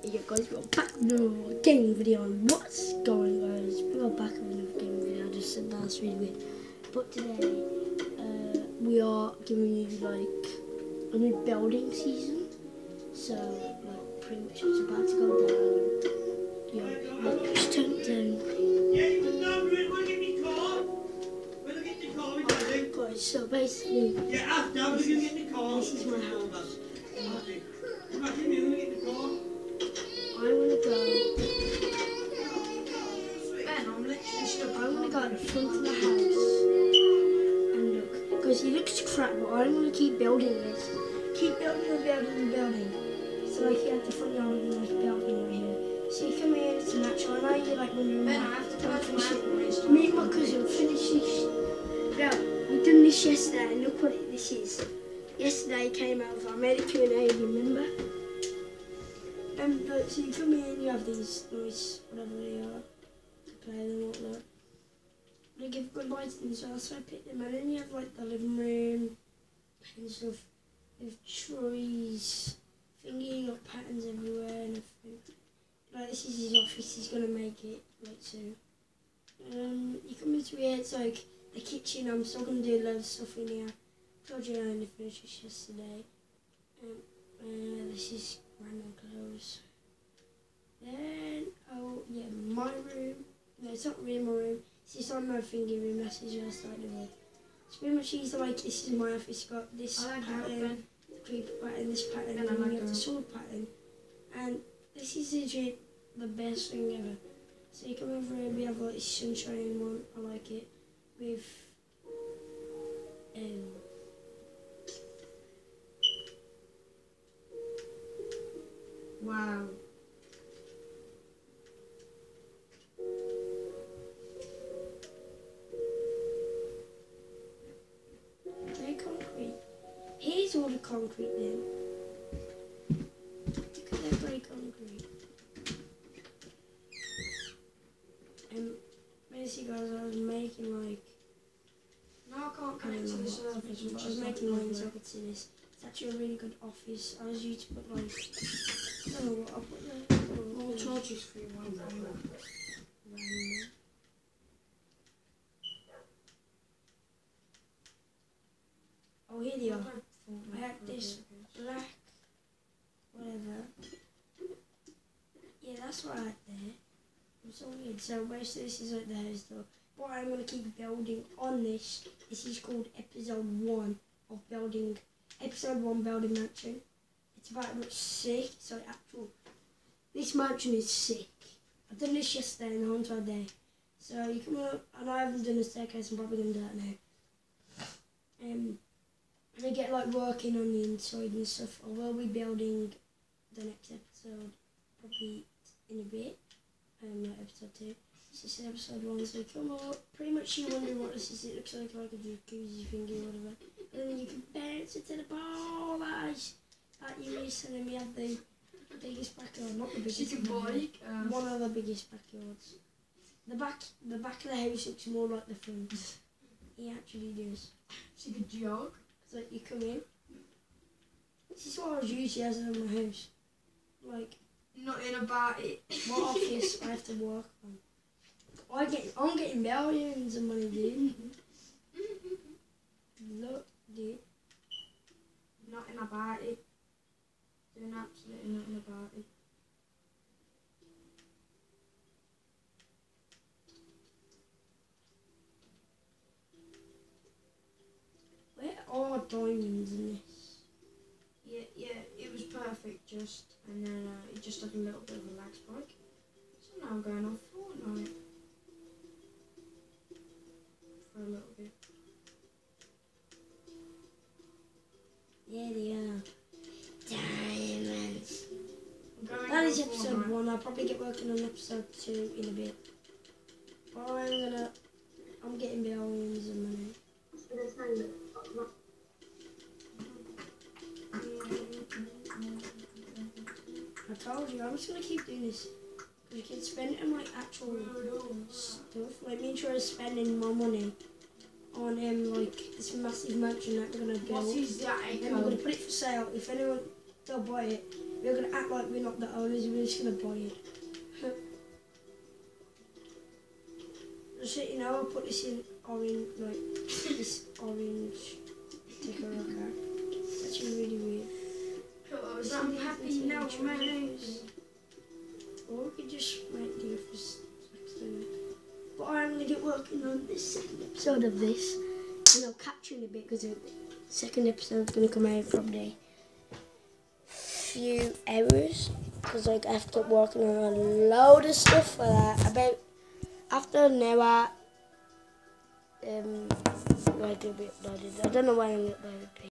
Yeah guys, we're back with another gaming video and what's going on guys? We're back with another gaming video. I just said that's really weird. But today we are giving you like a new building season. So like pretty much it's about to go down. Yeah, like, just turn it down. Guys, so basically this is my house. I'm gonna go at the front of the house and look, because it looks crap, but I'm gonna keep building this. Keep building and building and building. So like you have the front yard and there's building right here. So you come here, it's natural. I know you like when you're finish it. Me and my cousin finished this. Yeah, we done this yesterday and look what this is. Yesterday came over, I made it Q&A, remember? But so you come in, you have these nice, whatever they are, to play them, whatnot. They give good lighting as well, so I picked them. And then you have like the living room and stuff with trees, thingy, got patterns everywhere and everything. Like this is his office, he's gonna make it like soon. You come into here, it's like the kitchen. I'm still gonna do loads of stuff in here. Told you I only finished this yesterday. This is random clothes. Then, oh yeah, my room. No, it's not really my room. It's just on my thingy room. That's what I started with. It's pretty much easy. Like this is my office. It's got this pattern, the creeper pattern, this pattern, and then you have the sword pattern. And this is legit the best thing ever. So you come over here. We have like this sunshine one. I like it with wow. Grey concrete. Here's all the concrete then. Look at that grey concrete. Basically guys, I was making like... No, I can't connect to the server. I was making mine so I could see this. It's actually a really good office. I was used to put like... I don't know what I'll put there. All charges for you, one random. Oh, here they are. I had this black, whatever. Yeah, that's what I had there. I'm so weird. So basically this is like the house door. But I'm going to keep building on this. This is called episode 1 of building, episode 1 building mansion. It's about much sick. So actual, this mansion is sick. I've done this yesterday in the entire day. So you come up, and I haven't done the staircase. I'm probably going to do that now. They get like working on the inside and stuff. I will be building the next episode probably in a bit. Like episode 2. This is episode 1. So come up. Pretty much you wonder what this is. It looks like a jacuzzi thingy or whatever. And then you can bounce it to the ball that you miss. And then we have the biggest backyard, not the biggest. One of the biggest backyards. The back of the house looks more like the front. He actually does. It's like a jog. So you come in. This is what I was usually as in my house. Like, not in about it. My office I have to work on. I'm getting millions of money, dude. Look, dude. Nothing about it. Doing absolutely nothing about it. Where are diamonds in this? Yeah, it was perfect just, and then it just had a little bit of a lag spike. So now I'm going on Fortnite. For a little bit. Yeah, they are. Diamonds. That is episode 1. I'll probably get working on episode 2 in a bit. But I'm getting billions of money. I told you, I'm just gonna keep doing this. Because you can spend it on like actual stuff. Like me sure spending my money on like this massive mansion that we're gonna build. What is that? Then we're gonna put it for sale. If anyone will buy it, We're gonna act like we're not the owners. We're just gonna buy it. Just so you know, I'll put this in orange, like this orange sticker. Okay, that's really weird. Oh, so I'm happy now, mayonnaise. Or we could just make the office next to. But I'm going to get working on this second episode of this. And I'll capture in a bit because the second episode is going to come out from the few hours. Because like, I have to working on a load of stuff for that. About after an hour, like it'll be uploaded. I don't know when I'm uploaded.